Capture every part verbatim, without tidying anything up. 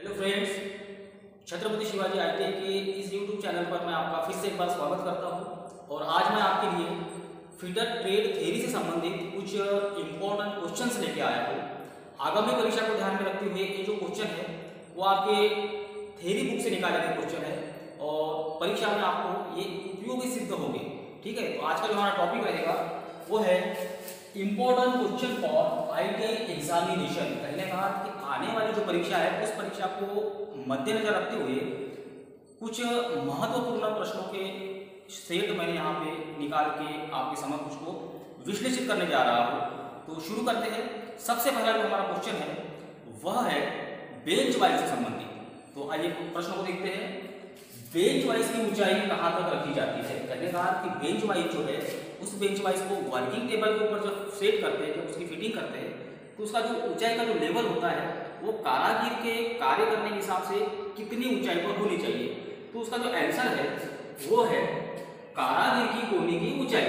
Hello friends, Chhatrapati Shivaji ITI के इस YouTube channel पर मैं आपका फिर से एक बार स्वागत करता हूं। और आज मैं आपके लिए फीडर ट्रेड थ्योरी से संबंधित कुछ इम्पोर्टेंट क्वेश्चंस लेके आया हूं। आगामी परीक्षा को ध्यान में रखते हुए ये जो क्वेश्चन है वो आपके थ्योरी बुक से निकाले गए क्वेश्चन है और परीक्षा में आपको ये उपयोगी सिद्ध होंगे। ठीक है, तो आज का जो हमारा टॉपिक रहेगा वो है important question for ITI examination. पहले कहा कि आने वाली जो परीक्षा है उस परीक्षा को मद्देनजर रखते हुए कुछ महत्वपूर्ण प्रश्नों के सेट मैंने यहाँ पे निकाल के आपके समक्ष उसको विश्लेषित करने जा रहा हूँ। तो शुरू करते हैं। सबसे पहला जो हमारा क्वेश्चन है वह है बेंच वाइज से संबंधित। तो आइए प्रश्न को देखते हैं। बेंच वाइज की ऊंचाई कहाँ तक रखी जाती है? कहने का कि बेंच वाइज जो है उस बेंच वाइज को वर्किंग टेबल के ऊपर जब सेट करते हैं, जब उसकी फिटिंग करते हैं तो उसका जो ऊंचाई का जो लेवल होता है वो कारागिर के कार्य करने के हिसाब से कितनी ऊंचाई पर होनी चाहिए। तो उसका जो आंसर है वो है कारागिर की कोहनी की ऊंचाई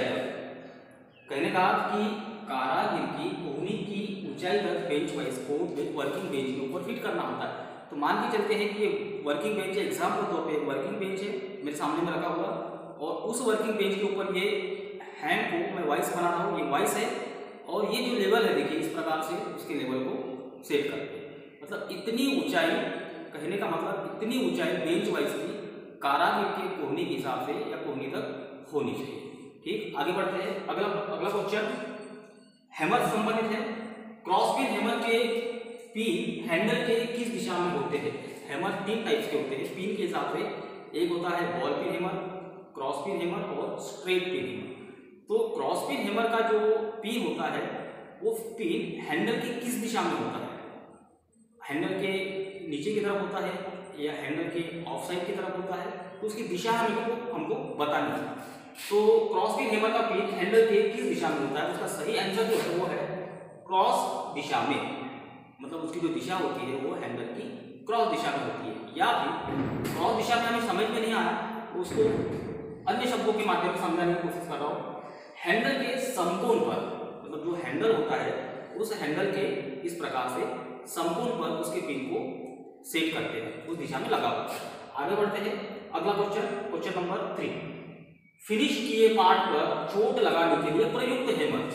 तक। कहने का कि कारागिर की कोहनी की ऊंचाई तक बेंच वाइज को वर्किंग बेंच के ऊपर फिट करना होता है। तो मान के चलते हैं कि ये वर्किंग बेंच है, एग्जाम्पल तौर पे वर्किंग बेंच है मेरे सामने में रखा हुआ और उस वर्किंग बेंच के ऊपर ये हैंड को मैं वाइस बना रहा हूँ, ये वाइस है और ये जो लेवल है देखिए इस प्रकार से उसके लेवल को सेट करते हैं। मतलब इतनी ऊंचाई, कहने का मतलब इतनी ऊंचाई बेंच वाइज की कारागिर के कोहनी के हिसाब से या कोहनी तक होनी चाहिए। ठीक, आगे बढ़ते हैं। अगला अगला क्वेश्चन हैमर से संबंधित है। क्रॉस पिन हैमर के पिन हैंडल के किस दिशा में होते हैं? हैमर तीन टाइप्स के होते हैं पिन के हिसाब से। एक होता है ball pin hammer, cross pin hammer और स्ट्रेट पिन हैमर। तो क्रॉस पिन हैमर का जो पिन होता है वो पिन हैंडल की किस दिशा में होता है? हैंडल के नीचे की तरफ होता है या हैंडल के ऑफ साइड की तरफ होता है? तो उसकी दिशा हमको हमको बतानी है। तो क्रॉस पिन हैमर का पिन हैंडल के किस दिशा में होता है? उसका सही आंसर जो है वो है क्रॉस दिशा में। मतलब उसकी जो दिशा होती है वो हैंडल की क्रॉस दिशा में होती है। या फिर क्रॉस दिशा में हमें समझ में नहीं आया तो उसको अन्य शब्दों के माध्यम से समझाने की कोशिश कर रहा हूँ। हैंडल के समकोण पर, मतलब जो हैंडल होता है उस हैंडल के इस प्रकार से समकोण पर उसके पिन को सेट करते हैं, उस दिशा में लगा होता है। आगे बढ़ते हैं। अगला question, question number three. Finish किए पार्ट पर चोट लगाने के लिए प्रयुक्त हैमर।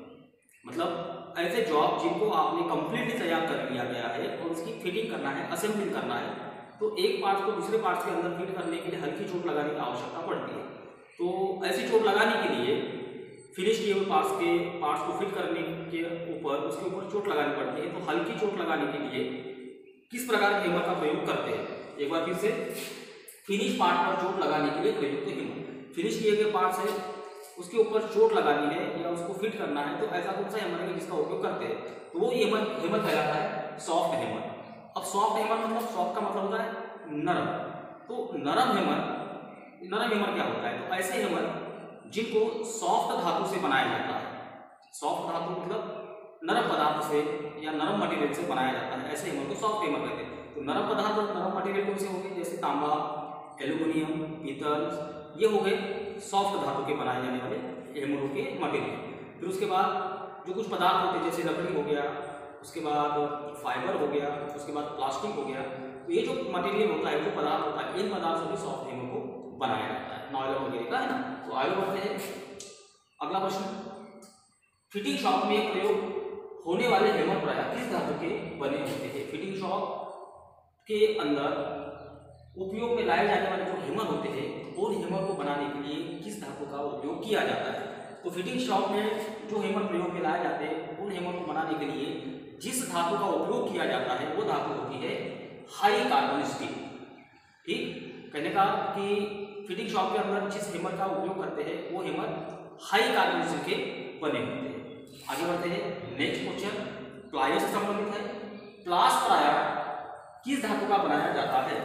मतलब ऐसे जॉब जिनको आपने कंप्लीटली तैयार कर लिया गया है और उसकी फिटिंग करना है, असेंबलिंग करना है, तो एक पार्ट को दूसरे पार्ट के अंदर फिट करने के लिए हल्की चोट लगाने की आवश्यकता पड़ती है। तो ऐसी चोट लगाने के लिए फिनिश किए हुए पार्ट्स के पार्ट्स को फिट करने के ऊपर उसके ऊपर चोट लगानी पड़ती है। तो हल्की चोट लगाने के लिए किस प्रकार के हैमर का प्रयोग करते हैं? एक बार फिर से, फिनिश पार्ट पर चोट लगाने के लिए प्रयुक्त हैमर। फिनिश किए गए पार्ट्स है उसके ऊपर चोट लगानी है या उसको फिट करना है, तो ऐसा कौन सा हैमर है जिसका उपयोग करते हैं? तो वो हैमर हैमर कहलाता है सॉफ्ट हैमर। अब सॉफ्ट हैमर मतलब सॉफ्ट का मतलब होता है नरम। तो नरम हैमर, नरम हैमर क्या होता है? तो ऐसे हैमर जिनको सॉफ्ट धातु से बनाया जाता है। सॉफ्ट धातु मतलब नरम पदार्थ से या नरम मटेरियल से बनाया जाता है, ऐसे हैमर को सॉफ्ट हैमर कहते हैं। तो नरम पदार्थ और नरम मटेरियल कौन से हो गए? जैसे तांबा, एल्यूमिनियम, पीतल, ये हो गए सॉफ्ट धातु के बनाए जाने वाले हैमरों के मटेरियल। फिर उसके बाद जो कुछ पदार्थ होते हैं जैसे लकड़ी हो गया, उसके बाद फाइबर हो गया, उसके बाद प्लास्टिक हो गया। तो ये जो मटेरियल होता है, जो पदार्थ होता है, इन पदार्थ से भी सॉफ्ट हैमर को बनाया जाता है, नॉयलॉन वगैरह का, है ना। तो आगे बढ़ते हैं। अगला प्रश्न, फिटिंग शॉप में प्रयोग होने वाले हैमर प्राय किस धातु के बने होते हैं? फिटिंग शॉप के अंदर उपयोग में लाए जाने वाले जो हैमर होते हैं उन हैमर को बनाने के लिए किस धातु का उपयोग किया जाता है? तो फिटिंग शॉप में जो हैमर प्रयोग में लाए जाते हैं उन हैमर को बनाने के लिए जिस धातु का उपयोग किया जाता है वो धातु होती है हाई कार्बन स्टील। ठीक, कहने का कि फिटिंग शॉप के अंदर जिस हैमर का उपयोग करते हैं वो हैमर हाई कार्बन स्टील के बने होते हैं। आगे बढ़ते हैं। नेक्स्ट क्वेश्चन प्लायर से संबंधित है। प्लास प्राय किस धातु का बनाया जाता है?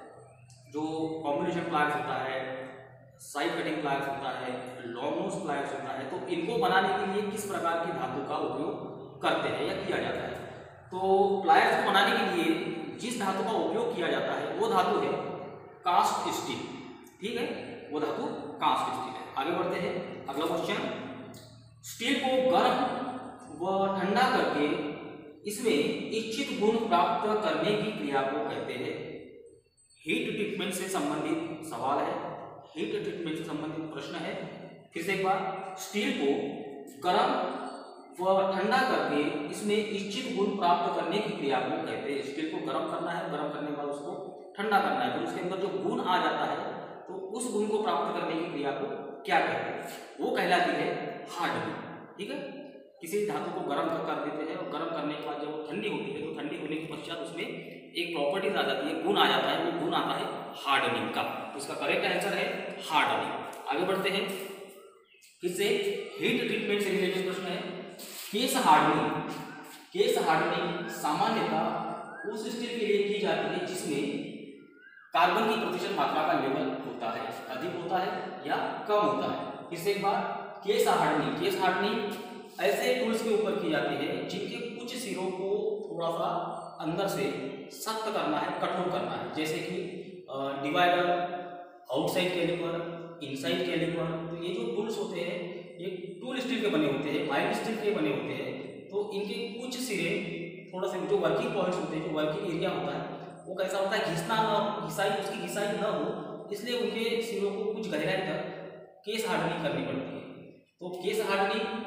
जो कॉम्बिनेशन प्लायर्स होता है, साइड कटिंग प्लायर्स होता है, लॉन्ग नोज प्लायर्स होता है, तो इनको बनाने के लिए किस प्रकार की धातु का उपयोग करते हैं या किया जाता है? तो प्लायर्स को बनाने के लिए जिस धातु का उपयोग किया जाता है वो धातु है कास्ट स्टील। ठीक है, वो धातु कास्ट स्टील है। आगे बढ़ते हैं। अगला क्वेश्चन, स्टील को गर्म व ठंडा करके इसमें इच्छित गुण प्राप्त करने की क्रिया को कहते हैं। हीट ट्रीटमेंट से संबंधित सवाल है, हीट ट्रीटमेंट से संबंधित प्रश्न है। फिर से एक बार, स्टील को गर्म व ठंडा करके इसमें इच्छित गुण प्राप्त करने की क्रिया को कहते हैं। स्टील को गर्म करना है, गर्म करने के बाद उसको ठंडा करना है, फिर उसके अंदर जो गुण आ जाता है तो उस गुण को प्राप्त करने की क्रिया को क्या कहते हैं? वो कहलाती है हार्डनिंग। ठीक है, किसी धातु को गर्म कर देते हैं और गर्म करने के बाद जब वो ठंडी होती है तो ठंडी होने के पश्चात उसमें एक प्रॉपर्टीज आ जाती है, गुण आ जाता है, वो गुण आता है हार्डनिंग का। तो इसका करेक्ट आंसर है हार्डनिंग। आगे बढ़ते हैं, फिर से हीट ट्रीटमेंट से रिलेटेड प्रश्न है। केस हार्डनिंग, केस हार्डनिंग सामान्यतः उस स्टील के लिए की जाती है जिसमें कार्बन की प्रतिशत मात्रा का लेवल होता है, अधिक होता है या कम होता है। फिर से एक बार, केस हार्डनिंग, केस हार्डनिंग ऐसे टूल्स के ऊपर की जाती है जिनके कुछ सिरों को थोड़ा सा अंदर से सख्त करना है, कठोर करना है, जैसे कि divider, outside caliper, inside caliper. तो ये जो टूल्स होते हैं ये टूल स्टील के बने होते हैं, माइल्ड स्टील के बने होते हैं। तो इनके कुछ सिरे थोड़ा सा जो वर्किंग पॉइंट्स होते हैं, जो वर्किंग एरिया होता है वो कैसा होता है, घिसना न घिसाई उसकी घिसाई न हो, इसलिए उनके सिरों को कुछ गहराई तक केस हार्डनिंग करनी पड़ती है। तो केस हार्डनिंग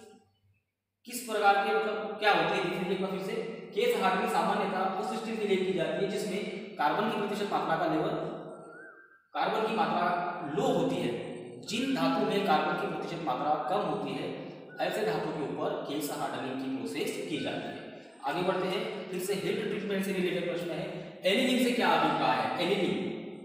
किस प्रकार के मतलब क्या होते हैं, देखिए एक बार फिर से, केस हार्डनिंग सामान्यतः उस स्टील के लिए की जाती है जिसमें कार्बन की प्रतिशत मात्रा का लेवल, कार्बन की मात्रा लो होती है। जिन धातु में कार्बन की प्रतिशत मात्रा कम होती है ऐसे धातु के ऊपर केस हार्डनिंग की प्रोसेस की जाती है। आगे बढ़ते हैं, फिर से हीट ट्रीटमेंट से रिलेटेड प्रश्न है। एनीलिंग से क्या अभिप्राय है? एनीलिंग,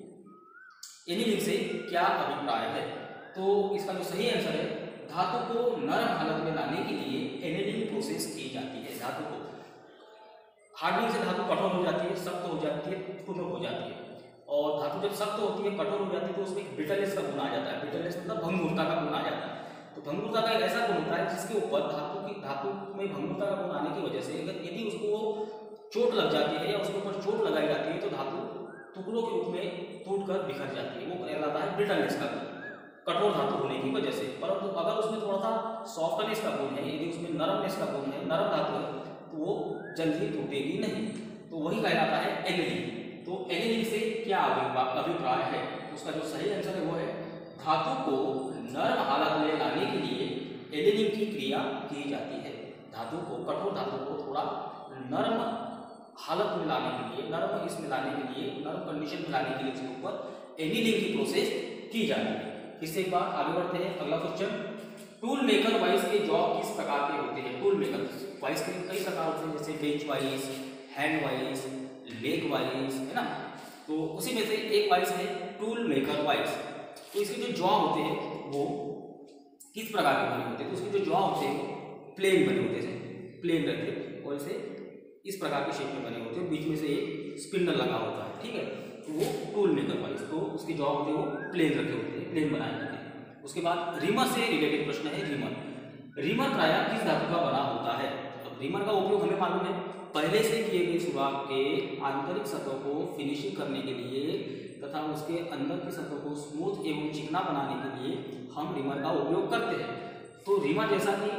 एनीलिंग से क्या अभिप्राय है? तो इसका जो सही आंसर है, धातु को नरम हालत में लाने के लिए एनीलिंग प्रोसेस की जाती है। धातु को हार्डनिंग से धातु कठोर हो जाती है, सख्त हो जाती है, ठोस हो जाती है। और धातु जब सख्त होती है, कठोर हो जाती है तो उसमें एक ब्रिटलनेस का गुण आ जाता है। ब्रिटलनेस मतलब भंगुरता का गुण आ जाता है। तो भंगुरता का एक ऐसा गुण होता है जिसके ऊपर धातु की धातु में भंगुरता का गुण आने की वजह से अगर यदि उसको चोट लग जाती है या उसके ऊपर चोट लगाई जाती है तो धातु टुकड़ों के रूप में टूटकर बिखर जाती है। वो कहलाता है ब्रिटलनेस का गुण, कठोर धातु होने की वजह से। परंतु अगर उसमें थोड़ा सा सॉफ्टनेस का गुण है, यदि उसमें नरमनेस का गुण है, नरम धातु है, तो वो जल्दी टूटेगी नहीं। तो वही कहलाता है एनीलिंग। तो एनीलिंग से क्या अभिप्राय है? उसका जो सही आंसर है वो है, धातु को नरम हालत में लाने के लिए एनीलिंग की क्रिया की जाती है। धातु को, कठोर धातु को थोड़ा नरम हालत में लाने के लिए, नरम इसमें लाने के लिए, नरम कंडीशन में लाने के लिए उसके ऊपर एनीलिंग की प्रोसेस की जाती है। इससे एक बार आगे बढ़ते हैं, अगला क्वेश्चन, टूल मेकर वाइस के जॉब किस प्रकार के होते हैं? टूल मेकर वाइस के कई प्रकार होते हैं, जैसे bench vice, hand vice, leg vice, है ना। तो उसी में से एक वाइस है टूल मेकर वाइस। तो इसके जो जॉ होते हैं वो किस प्रकार के बने होते हैं? तो उसके जो जॉ होते हैं प्लेन बने होते हैं, प्लेन रहते हैं और इसे इस प्रकार के शेप में बने होते हैं, बीच में से एक स्पिंडल लगा होता है। ठीक है, तो वो टूल मेकर वाइस, तो उसके जॉ होते हैं वो प्लेन रखे होते हैं, प्लेन बनाए होते हैं। उसके बाद रीमर से रिलेटेड प्रश्न है। रीमर, रीमर प्रायः किस धातु का बना होता है? अब रीमर का उपयोग हमें मालूम है, पहले से किए गए सुराख के आंतरिक सतह को फिनिशिंग करने के लिए तथा उसके अंदर की सतह को स्मूथ एवं चिकना बनाने के लिए हम रीमर का उपयोग करते हैं। तो रीमर जैसा कि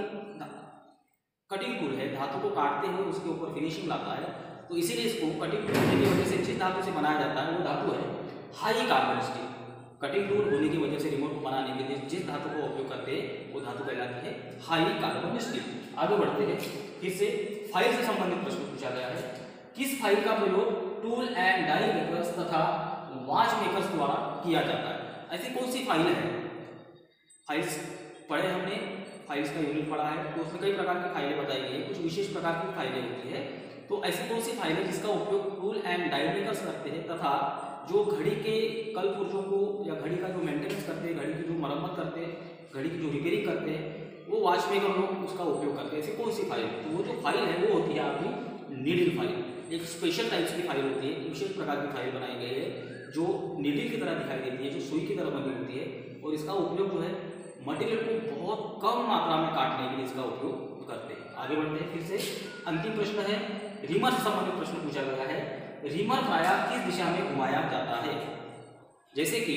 कटिंग टूल है, धातु को काटते हुए उसके ऊपर फिनिशिंग लाता है, तो इसीलिए इसको कटिंग टूल होने की वजह से जिस धातु से बनाया जाता है वो धातु है high carbon steel. Cutting tool होने की वजह से रिमोट को बनाने के लिए जिस धातु का उपयोग करते हैं वो धातु कहलाती है हाई कार्बन स्टील। आगे बढ़ते हैं, फिर से फाइल से संबंधित प्रश्न पूछा गया है। किस फाइल का प्रयोग टूल एंड डाई मेकर्स तथा वॉच मेकर्स द्वारा किया जाता है? ऐसी कौन सी फाइल है? फाइल्स पढ़े हमने, फाइल्स का यूनिट पढ़ा है, तो उसमें कई प्रकार की फाइलें बताई गई है, कुछ विशेष प्रकार की फाइलें होती है। तो ऐसी कौन सी फाइल है जिसका उपयोग टूल एंड डाई मेकर्स करते हैं तथा जो घड़ी के कल पुर्जों को या घड़ी का जो मेंटेनेंस करते हैं, घड़ी की जो मरम्मत करते हैं, घड़ी की जो रिपेयरिंग करते हैं, वो वॉच मेकर लोग उसका उपयोग करते हैं। ऐसी कौन सी फाइल? तो वो जो फाइल है वो होती है आपकी नीडल फाइल। एक स्पेशल टाइप्स की फाइल होती है, विशेष प्रकार की फाइल बनाई गई है जो नीडल की तरह दिखाई देती है, जो सुई की तरह बनी होती है, और इसका उपयोग जो है मटेरियल को बहुत कम मात्रा में काटने के लिए इसका उपयोग करते हैं। आगे बढ़ते हैं, फिर से अंतिम प्रश्न है, रीमर से संबंधित प्रश्न पूछा गया है। रीमर प्रायः किस दिशा में घुमाया जाता है? जैसे कि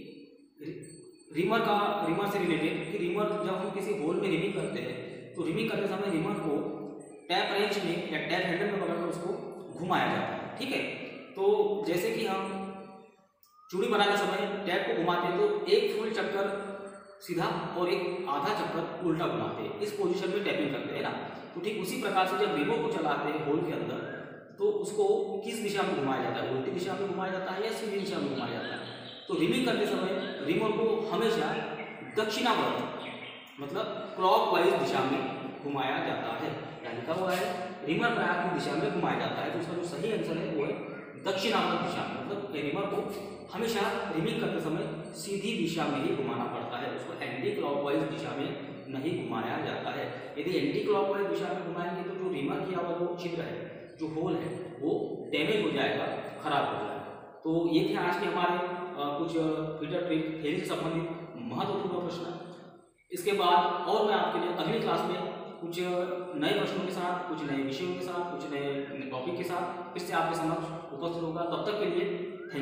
रीमर का, रीमर से रिलेटेड कि रीमर जब हम किसी होल में रिमिंग करते हैं तो रिमिंग करते समय रीमर को टैप रेंच में या टैप हैंडल में पकड़कर उसको घुमाया जाता है। ठीक है, तो जैसे कि हम चूड़ी बनाते समय टैप को घुमाते हैं तो एक फुल चक्कर सीधा और एक आधा चक्कर उल्टा घुमाते हैं, इस पोजीशन में टैपिंग करते हैं ना। तो ठीक उसी प्रकार से जब रिमोट को चलाते हैं होल के अंदर तो उसको किस दिशा में घुमाया जाता है, उल्टी दिशा में घुमाया जाता है या सीधी दिशा में घुमाया जाता है। तो रिमिंग करते समय रिमोट को हमेशा दक्षिणावर्त मतलब क्लॉकवाइज दिशा में घुमाया जाता है। क्या लिखा हुआ है, रिमर प्रयाग की दिशा में घुमाया जाता है। तो उसका जो सही आंसर है वो है दक्षिणावर्त दिशा में, मतलब रिमर को हमेशा रिमिंग करते समय सीधी दिशा में ही घुमाना पड़ता है, उसको एंटी क्लॉकवाइज दिशा में नहीं घुमाया जाता है। यदि एंटी क्लॉकवाइज दिशा में घुमाएंगे तो जो रिमर किया हुआ जो छिद्र है, जो होल है, वो डैमेज हो जाएगा, खराब हो जाएगा। तो ये थे आज के हमारे आ, कुछ फीडर ट्रेड थ्योरी से संबंधित महत्वपूर्ण प्रश्न। इसके बाद और मैं आपके लिए अगली क्लास में कुछ नए प्रश्नों के साथ, कुछ नए विषयों के साथ, कुछ नए टॉपिक के साथ फिर से आपके समक्ष उपस्थित होगा। तब तक के लिए